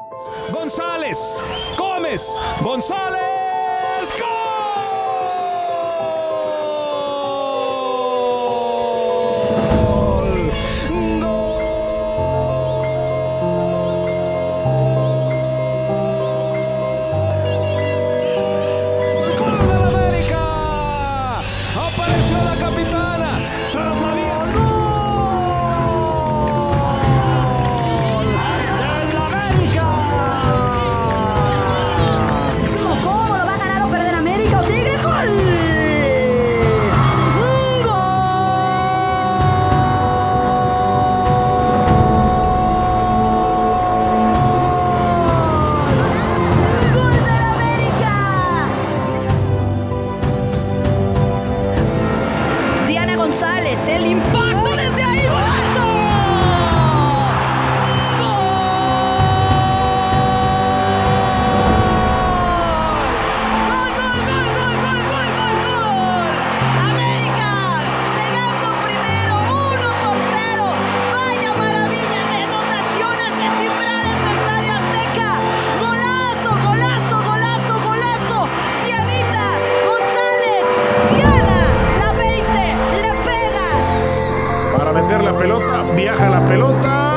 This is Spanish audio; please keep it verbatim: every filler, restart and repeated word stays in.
González, Gómez, González, ¡gol! González, el impacto desde ahí, golazo. ¡Gol! ¡Gol, gol, gol, gol, gol, gol, gol, gol! América pegando primero, uno por cero. Vaya maravilla de anotaciones de cifrar este Estadio Azteca. Golazo, golazo, golazo, golazo. Dianita González, Diana, la veinte. Para meter la pelota, viaja la pelota.